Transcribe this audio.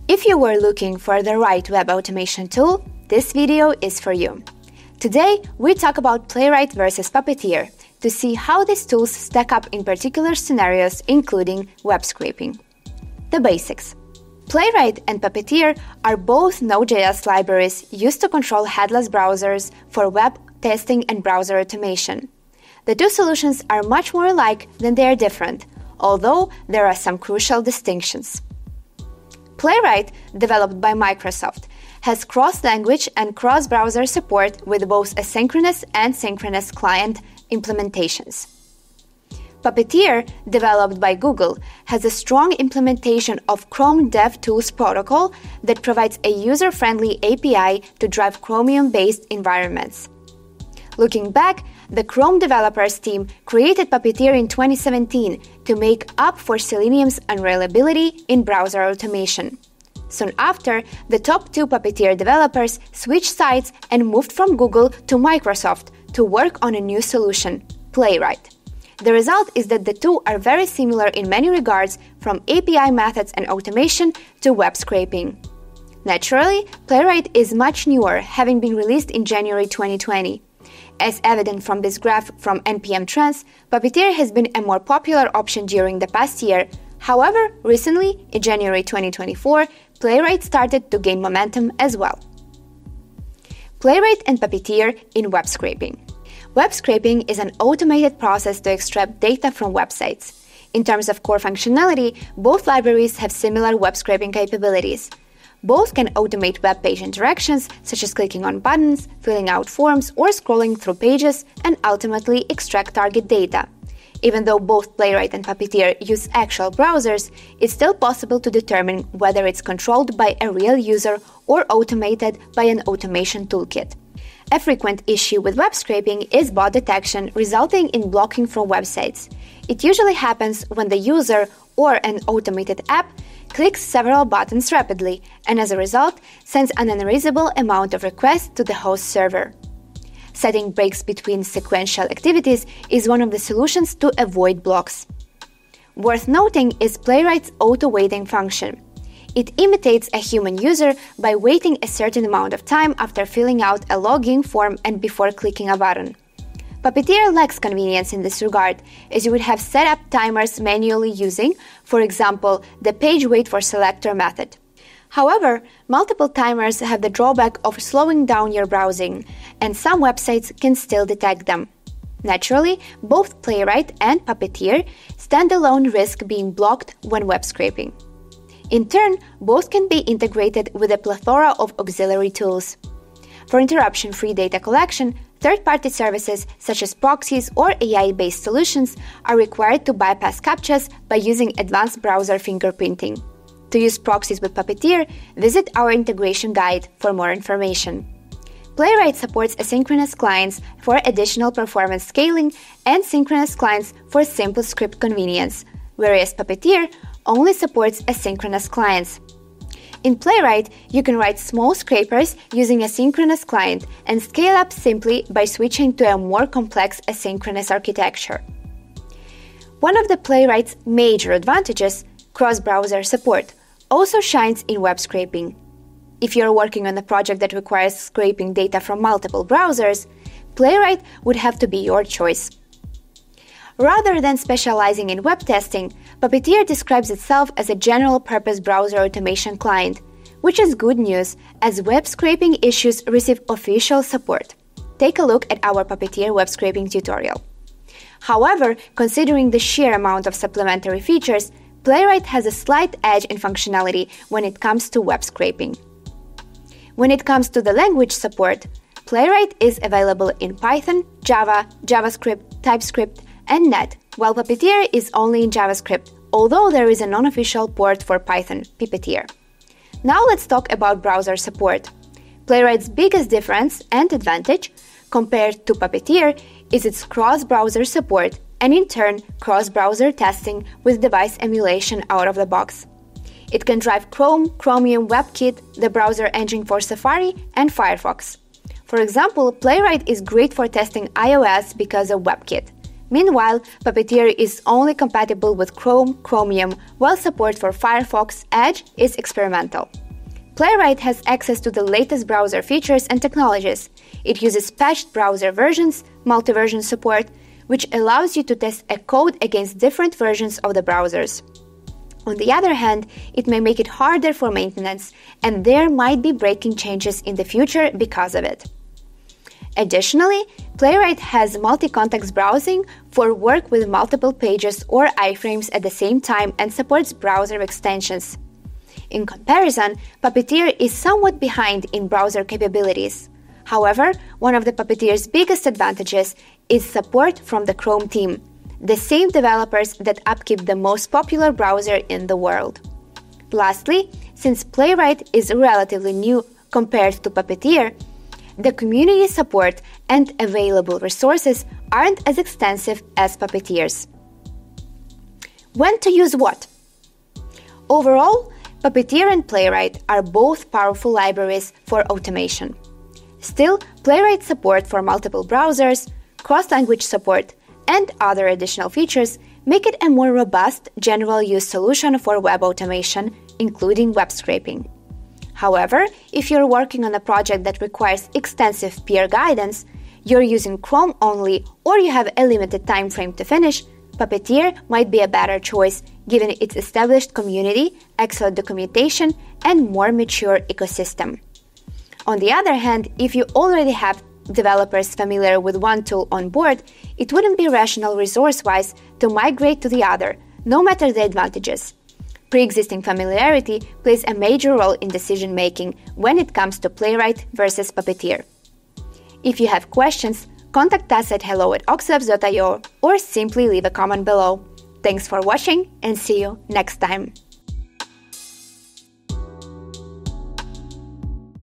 If you were looking for the right web automation tool, this video is for you. Today, we talk about Playwright versus Puppeteer to see how these tools stack up in particular scenarios, including web scraping. The basics. Playwright and Puppeteer are both Node.js libraries used to control headless browsers for web testing and browser automation. The two solutions are much more alike than they are different, although there are some crucial distinctions. Playwright, developed by Microsoft, has cross-language and cross-browser support with both asynchronous and synchronous client implementations. Puppeteer, developed by Google, has a strong implementation of Chrome DevTools protocol that provides a user-friendly API to drive Chromium-based environments. Looking back, the Chrome developers team created Puppeteer in 2017 to make up for Selenium's unreliability in browser automation. Soon after, the top two Puppeteer developers switched sides and moved from Google to Microsoft to work on a new solution, Playwright. The result is that the two are very similar in many regards, from API methods and automation to web scraping. Naturally, Playwright is much newer, having been released in January 2020. As evident from this graph from NPM Trends, Puppeteer has been a more popular option during the past year. However, recently, in January 2024, Playwright started to gain momentum as well. Playwright and Puppeteer in web scraping. Web scraping is an automated process to extract data from websites. In terms of core functionality, both libraries have similar web scraping capabilities. Both can automate web page interactions, such as clicking on buttons, filling out forms, or scrolling through pages, and ultimately extract target data. Even though both Playwright and Puppeteer use actual browsers, it's still possible to determine whether it's controlled by a real user or automated by an automation toolkit. A frequent issue with web scraping is bot detection, resulting in blocking from websites. It usually happens when the user or an automated app clicks several buttons rapidly and, as a result, sends an unreasonable amount of requests to the host server. Setting breaks between sequential activities is one of the solutions to avoid blocks. Worth noting is Playwright's auto-waiting function. It imitates a human user by waiting a certain amount of time after filling out a login form and before clicking a button. Puppeteer lacks convenience in this regard, as you would have set up timers manually using, for example, the page wait for selector method. However, multiple timers have the drawback of slowing down your browsing, and some websites can still detect them. Naturally, both Playwright and Puppeteer stand-alone risk being blocked when web scraping. In turn, both can be integrated with a plethora of auxiliary tools. For interruption-free data collection, third-party services such as Proxies or AI-based solutions are required to bypass CAPTCHAs by using advanced browser fingerprinting. To use Proxies with Puppeteer, visit our integration guide for more information. Playwright supports asynchronous clients for additional performance scaling and synchronous clients for simple script convenience, whereas Puppeteer only supports asynchronous clients. In Playwright, you can write small scrapers using a synchronous client and scale up simply by switching to a more complex asynchronous architecture. One of the Playwright's major advantages, cross-browser support, also shines in web scraping. If you're working on a project that requires scraping data from multiple browsers, Playwright would have to be your choice. Rather than specializing in web testing, Puppeteer describes itself as a general-purpose browser automation client, which is good news as web scraping issues receive official support. Take a look at our Puppeteer web scraping tutorial. However, considering the sheer amount of supplementary features, Playwright has a slight edge in functionality when it comes to web scraping. When it comes to the language support, Playwright is available in Python, Java, JavaScript, TypeScript, and Net, while Puppeteer is only in JavaScript, although there is a non-official port for Python, Puppeteer. Now let's talk about browser support. Playwright's biggest difference and advantage, compared to Puppeteer, is its cross-browser support and, in turn, cross-browser testing with device emulation out of the box. It can drive Chrome, Chromium, WebKit, the browser engine for Safari, and Firefox. For example, Playwright is great for testing iOS because of WebKit. Meanwhile, Puppeteer is only compatible with Chrome, Chromium, while support for Firefox, Edge is experimental. Playwright has access to the latest browser features and technologies. It uses patched browser versions, multi-version support, which allows you to test a code against different versions of the browsers. On the other hand, it may make it harder for maintenance, and there might be breaking changes in the future because of it. Additionally, Playwright has multi-context browsing for work with multiple pages or iframes at the same time and supports browser extensions. In comparison, Puppeteer is somewhat behind in browser capabilities. However, one of the Puppeteer's biggest advantages is support from the Chrome team, the same developers that upkeep the most popular browser in the world. Lastly, since Playwright is relatively new compared to Puppeteer, the community support and available resources aren't as extensive as Puppeteer's. When to use what? Overall, Puppeteer and Playwright are both powerful libraries for automation. Still, Playwright's support for multiple browsers, cross-language support, and other additional features make it a more robust general-use solution for web automation, including web scraping. However, if you're working on a project that requires extensive peer guidance, you're using Chrome only, or you have a limited time frame to finish, Puppeteer might be a better choice given its established community, excellent documentation, and more mature ecosystem. On the other hand, if you already have developers familiar with one tool on board, it wouldn't be rational resource-wise to migrate to the other, no matter the advantages. Pre-existing familiarity plays a major role in decision-making when it comes to Playwright versus Puppeteer. If you have questions, contact us at hello@oxylabs.io or simply leave a comment below. Thanks for watching and see you next time!